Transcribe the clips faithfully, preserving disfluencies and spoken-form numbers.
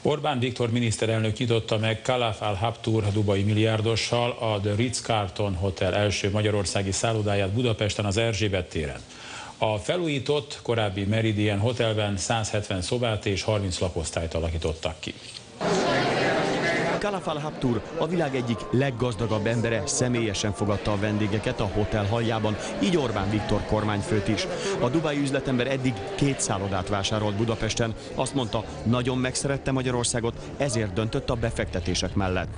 Orbán Viktor miniszterelnök nyitotta meg Khalaf Al-Habtoor dubai milliárdossal a The Ritz-Carlton Hotel első magyarországi szállodáját Budapesten az Erzsébet téren. A felújított korábbi Meridian Hotelben száz hetven szobát és harminc lakosztályt alakítottak ki. Khalaf Al-Habtoor, a világ egyik leggazdagabb embere, személyesen fogadta a vendégeket a hotel haljában, így Orbán Viktor kormányfőt is. A dubái üzletember eddig két szállodát vásárolt Budapesten. Azt mondta, nagyon megszerette Magyarországot, ezért döntött a befektetések mellett.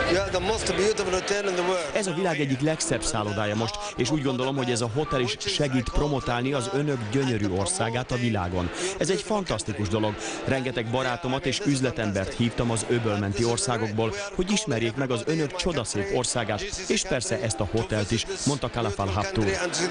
Ez a világ egyik legszebb szállodája most, és úgy gondolom, hogy ez a hotel is segít promotálni az önök gyönyörű országát a világon. Ez egy fantasztikus dolog. Rengeteg barátomat és üzletembert hívtam az öbölmenti országokból, hogy ismerjék meg az önök csodaszép országát, és persze ezt a hotelt is, mondta Khalaf Al-Habtoor.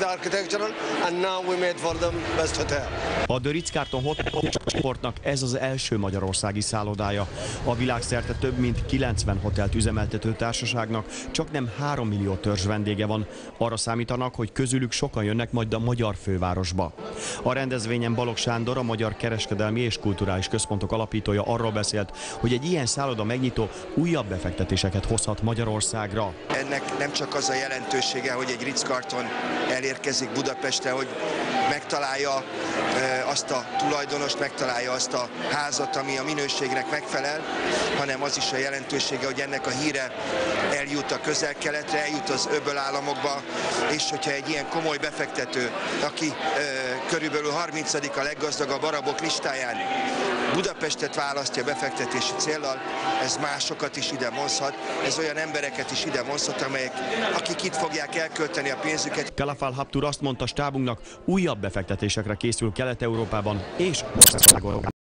A The Ritz-Carlton Hotelnak ez az első magyarországi szállodája. A világszerte több mint kilencven hotelt üzemeltető társaságnak csak nem három millió törzs vendége van. Arra számítanak, hogy közülük sokan jönnek majd a magyar fővárosba. A rendezvényen Balogh Sándor, a Magyar Kereskedelmi és Kulturális Központok alapítója arról beszélt, hogy egy ilyen szálloda megnyitó újabb befektetéseket hozhat Magyarországra. Ennek nem csak az a jelentősége, hogy egy Ritz-Carlton elérkezik Budapestre, hogy megtalálja azt a tulajdonost, megtalálja azt a házat, ami a minőségnek megfelel, hanem az is a jelentősége, hogy ennek a híre eljut a Közel-Keletre, eljut az öböl államokba, és hogyha egy ilyen komoly befektető, aki ö, körülbelül harmincadik a leggazdagabb arabok listáján Budapestet választja befektetési céllal, ez másokat is ide vonzhat, ez olyan embereket is ide vonzhat, amelyek, akik itt fogják elkölteni a pénzüket. Khalaf Al-Habtoor azt mondta stábunknak, újabb befektetésekre készül Kelet-Európában és Magyarországon.